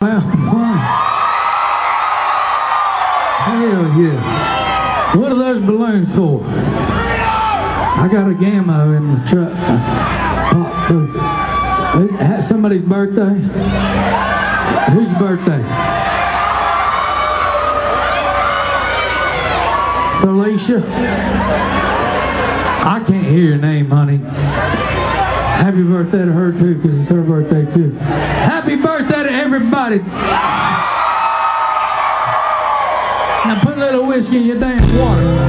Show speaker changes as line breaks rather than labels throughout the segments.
Well, fun. Hell yeah. What are those balloons for? I got a Gammo in the truck. Somebody's birthday? Whose birthday? Felicia? I can't hear your name, honey. Happy birthday to her too, because it's her birthday too. Happy birthday to everybody. Now put a little whiskey in your damn water.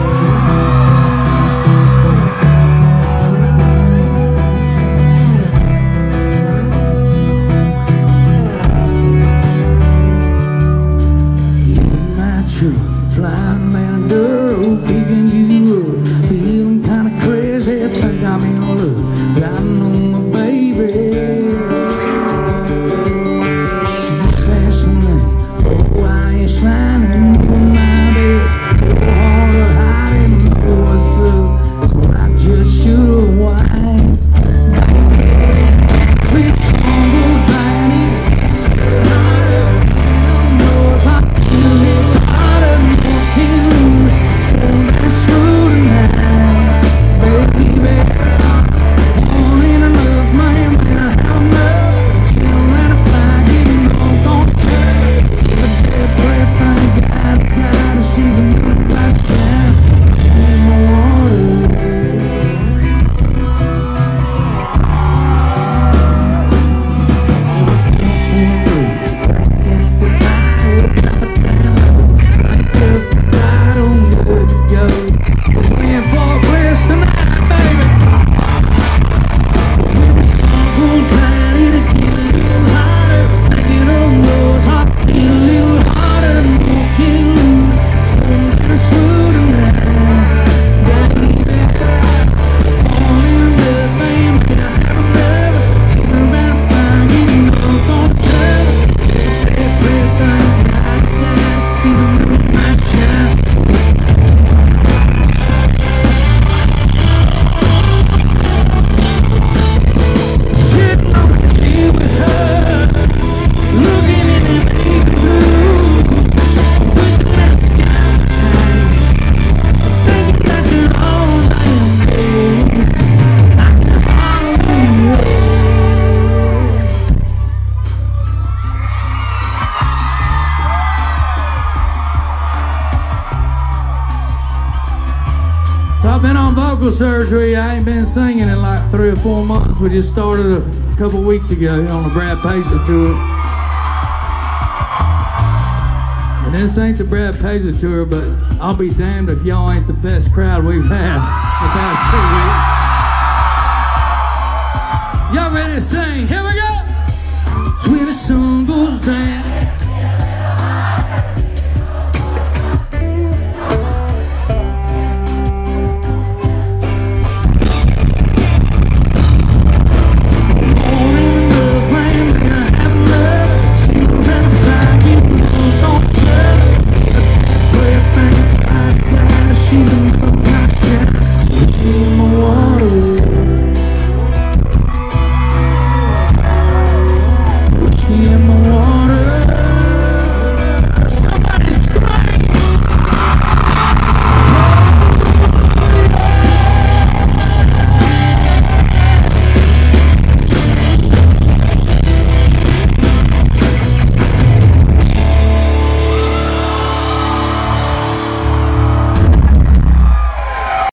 Flying man girl, picking you up, feeling kinda crazy, think I'm in love, riding on my baby. She says to me, oh, why you shining on my best, so hard to hide and know what's up, so I just shoot a wine. Sweet song goes blinding, surgery. I ain't been singing in like 3 or 4 months. We just started a couple weeks ago on the Brad Paso tour. And this ain't the Brad Paso tour, but I'll be damned if y'all ain't the best crowd we've had the past 2 weeks. Y'all ready to sing?